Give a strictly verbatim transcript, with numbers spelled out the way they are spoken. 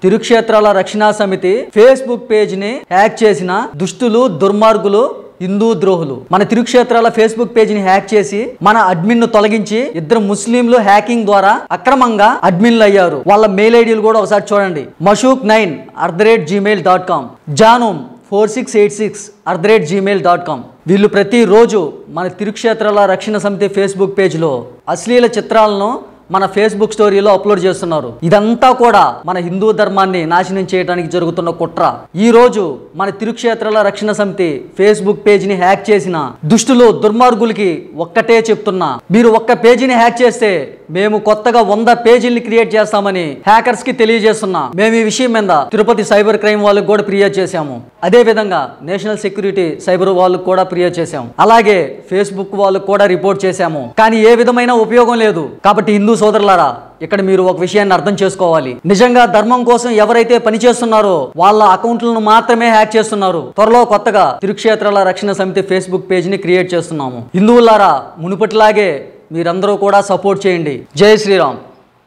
తిరుక్షేత్రాల రక్షణ సమితి Facebook page ని హ్యాక్ చేసిన దుష్టులు, దుర్మార్గులు, హిందూ ద్రోహులు. మన తిరుక్షేత్రాల ఫేస్బుక్ పేజ్ ని హ్యాక్ చేసి మన అడ్మిన్ ను తొలగించి ఇద్దరు ముస్లింలు హ్యాకింగ్ ద్వారా అక్రమంగా అడ్మిన్లు అయ్యారు. వాళ్ళ మెయిల్ ఐడీలు కూడా ఒకసారి చూడండి. Mashook nine at the rate Gmail dot com, జానోమ్ four six eight six at the rate Gmail dot com. వీళ్ళు ప్రతిరోజు మన తిరుక్షేత్రాల రక్షణ సమితి ఫేస్బుక్ పేజ్లో అశ్లీల చిత్రాలను మన ఫేస్బుక్ స్టోరీలో అప్లోడ్ చేస్తున్నారు. ఇదంతా కూడా మన హిందూ ధర్మాన్ని నాశనం చేయడానికి జరుగుతున్న కుట్ర. ఈ రోజు మన తిరుక్షేత్రాల రక్షణ సమితి ఫేస్బుక్ పేజ్ ని హ్యాక్ చేసిన దుష్టులు, దుర్మార్గులకి ఒక్కటే చెప్తున్నా, మీరు ఒక్క పేజీని హ్యాక్ చేస్తే మేము కొత్తగా వంద పేజీల్ని క్రియేట్ చేస్తామని హ్యాకర్స్ కి తెలియజేస్తున్నా. మేము ఈ విషయం మీద తిరుపతి సైబర్ క్రైమ్ వాళ్ళకి కూడా ఫిర్యాదు చేశాము. అదే విధంగా నేషనల్ సెక్యూరిటీ సైబర్ వాళ్ళకు కూడా ఫిర్యాదు చేశాము. అలాగే ఫేస్బుక్ వాళ్ళకు కూడా రిపోర్ట్ చేశాము. కానీ ఏ విధమైన ఉపయోగం లేదు. కాబట్టి హిందూ సోదరులారా, ఇక్కడ మీరు ఒక విషయాన్ని అర్థం చేసుకోవాలి. నిజంగా ధర్మం కోసం ఎవరైతే పనిచేస్తున్నారో వాళ్ళ అకౌంట్లను మాత్రమే హ్యాక్ చేస్తున్నారు. త్వరలో కొత్తగా తిరుక్షేత్రాల రక్షణ సమితి ఫేస్బుక్ పేజ్ ని క్రియేట్ చేస్తున్నాము. హిందువులారా, మునుపటిలాగే మీరందరూ కూడా సపోర్ట్ చేయండి. జై శ్రీరామ్.